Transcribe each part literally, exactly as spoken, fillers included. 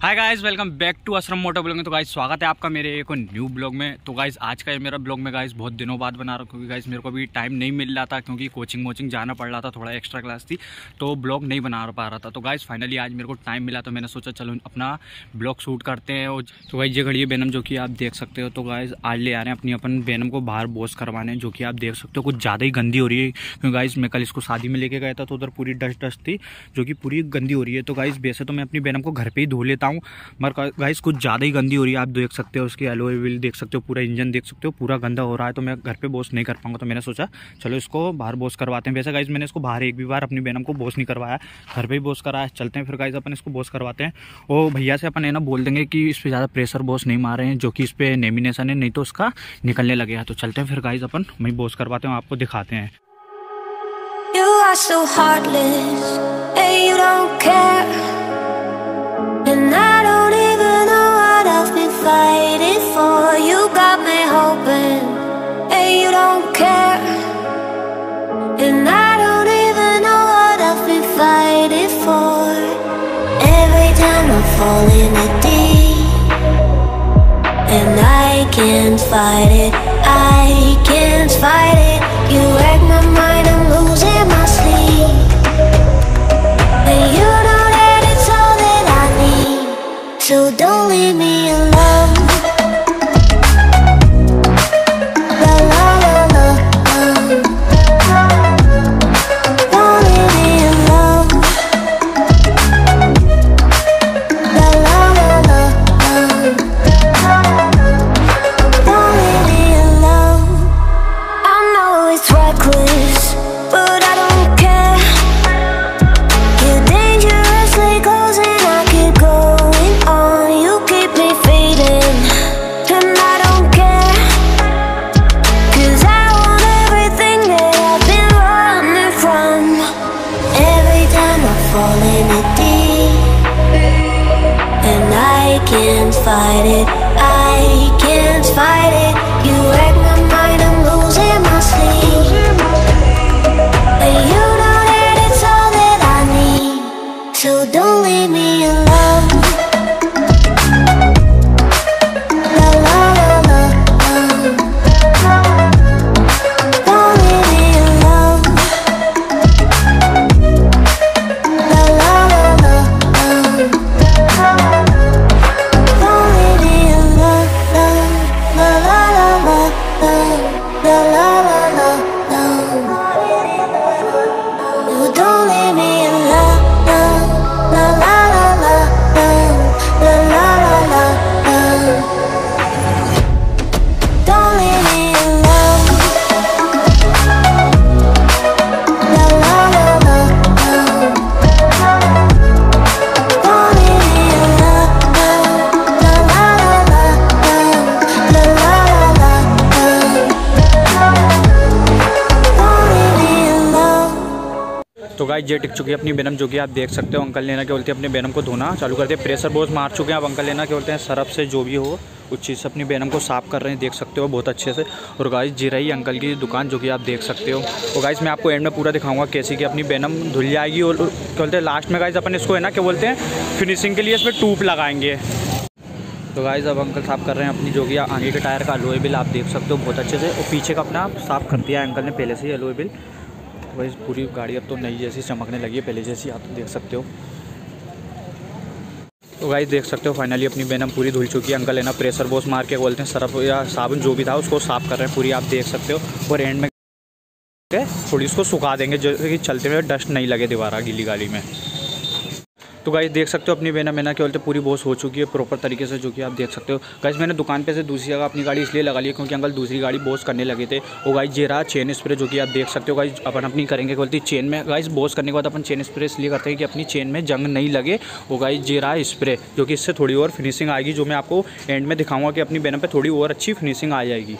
Hi guys, welcome back to Asram moto blog में। तो guys स्वागत है आपका मेरे एक न्यू ब्लॉग में। तो गाइस आज का ये मेरा ब्लॉग में गाइस बहुत दिनों बाद बना रहा हूँ, क्योंकि गाइस मेरे को भी टाइम नहीं मिल रहा था, क्योंकि कोचिंग वोचिंग जाना पड़ रहा था, थोड़ा एक्स्ट्रा क्लास थी तो ब्लॉग नहीं बना पा रहा था। तो गाइस फाइनली आज मेरे को टाइम मिला तो मैंने सोचा चलो अपना ब्लॉग शूट करते हैं। और तो गाइस ये घड़ी है बेनम, जो कि आप देख सकते हो। तो गाइस आज ले आ रहे हैं अपनी अपन बेनम को बाहर वॉश करवाने, जो कि आप देख सकते हो कुछ ज़्यादा ही गंदी हो रही है। क्योंकि गाइस मैं कल इसको शादी में लेके गया था तो उधर पूरी डस्ट डस्ट थी, जो कि पूरी गंदी हो रही है। तो गाइस वैसे तो मैं अपनी बेनम को घर पर ही धो लेता हूँ, मगर गाइस कुछ ज़्यादा ही गंदी हो रही है। आप देख सकते हो उसकी एलोए व्हील देख सकते हो, पूरा इंजन देख सकते हो, पूरा गंदा हो रहा है। तो मैं घर पे वॉश नहीं कर पाऊंगा, तो मैंने सोचा चलो इसको बाहर वॉश करवाते हैं। वैसे गाइस मैंने इसको बाहर एक भी बार अपनी बेनम को वॉश नहीं करवाया, घर पे ही वॉश कराया। चलते हैं फिर गाइस अपन इसको वॉश करवाते हैं। और भैया से अपन है ना बोल देंगे कि इस पर ज़्यादा प्रेशर वॉश नहीं मार रहे हैं, जो कि इस पर लेमिनेशन है, नहीं तो उसका निकलने लगेगा। तो चलते हैं फिर गाइस अपन वहीं वॉश करवाते हैं, आपको दिखाते हैं। You are so heartless, and you don't care, and I don't even know what I've been fighting for. You got me hoping, and you don't care, and I don't even know what I've been fighting for. Every time I fall in the deep, and I can't fight it, I can't fight it. You wreck my mind, I'm losing my sleep, and you know that it's all that I need, so don't leave me alone. La la la la, um. Don't leave me alone. La la la la, um. Don't leave me alone. I know it's reckless, but I don't care. You're dangerously close and I keep going on. You keep me fading, and I don't care, 'cause I want everything that I've been running from. Every time I fall in it deep, and I can't fight it, I can't fight it. You wreck my mind, I'm losing my sleep, and you know that it's all that I need, so don't leave me alone. La la la la, um. Don't leave me alone. La la la la, um. Don't leave me alone. La la la la, um. La la la la, um. You don't leave me alone. La la la la, um. La la la la, um. Don't leave me alone. La la la la, um. Don't leave me alone. La la la la, um. La la la la, um. Don't leave me alone. तो guys ये टिक चुकी है अपनी बेनम, जो कि आप देख सकते हो। अंकल लेना क्या बोलते हैं, अपने बेनम को धोना चालू करते हैं। प्रेशर वॉश मार चुके हैं, अब अंकल लेना क्या बोलते हैं, सरफ से जो भी हो उस चीज़ से अपनी बेनम को साफ़ कर रहे हैं, देख सकते हो बहुत अच्छे से। और गाइस जी रही अंकल की दुकान, जो कि आप देख सकते हो। और गाइस मैं आपको एंड में पूरा दिखाऊंगा कैसे कि अपनी बेनम धुल जाएगी। और क्या बोलते हैं लास्ट में गाइस अपन इसको है ना क्या बोलते हैं फिनिशिंग के लिए इस पर टूप लगाएंगे। तो गाइस अब अंकल साफ़ कर रहे हैं अपनी जो कि आगे के टायर का एलोए व्हील, आप देख सकते हो बहुत अच्छे से। और पीछे का अपना साफ़ कर दिया है अंकल ने पहले से ही एलोए व्हील। वही पूरी गाड़ी अब तो नई जैसी चमकने लगी है, पहले जैसी आप देख सकते हो। तो गाइस देख सकते हो फाइनली अपनी बेनम पूरी धुल चुकी है। अंकल है ना प्रेशर वॉश मार के बोलते हैं सरफ या साबुन जो भी था उसको साफ़ कर रहे हैं पूरी, आप देख सकते हो। और एंड में थोड़ी उसको सुखा देंगे, जैसे कि चलते हुए डस्ट नहीं लगे दोबारा गीली गाड़ी में। तो गाइस देख सकते हो अपनी बेनम है ना क्या बोलते हैं पूरी वॉश हो चुकी है प्रॉपर तरीके से, जो कि आप देख सकते हो। गाइस मैंने दुकान पे से दूसरी जगह अपनी गाड़ी इसलिए लगा ली है क्योंकि अंकल दूसरी गाड़ी वॉश करने लगे थे। और गाइस ये रहा चेन स्प्रे, जो कि आप देख सकते हो। गाइस अपन अपनी करेंगे बोलती चेन में, गाइस वॉश करने के बाद अपन चेन स्प्रे इसलिए करते हैं कि अपनी चेन में जंग नहीं लगे। और गाइस ये रहा स्प्रे, जो कि इससे थोड़ी और फिनिशिंग आएगी, जो मैं आपको एंड में दिखाऊँगा कि अपनी बेनम पर थोड़ी और अच्छी फिनिशिंग आ जाएगी।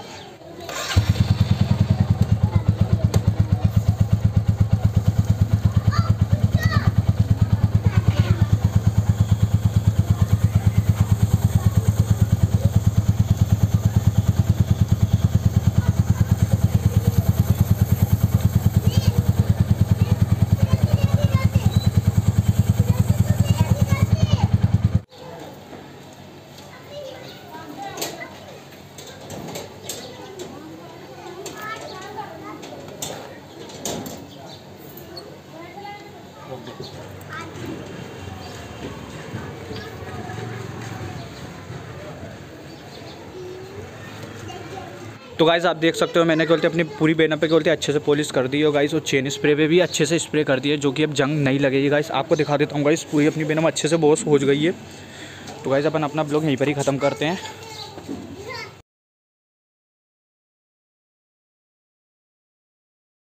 तो गाइस आप देख सकते हो मैंने क्या बोलते अपनी पूरी बेना पे क्या बोलते अच्छे से पॉलिश कर दी है गाइस, और चेन स्प्रे पे भी अच्छे से स्प्रे कर दी है, जो कि अब जंग नहीं लगेगी गाइस। आपको दिखा देता हूँ गाइस, पूरी अपनी बेना में अच्छे से वॉश हो गई है। तो गाइस अपन अपना ब्लॉग यहीं पर ही ख़त्म करते हैं।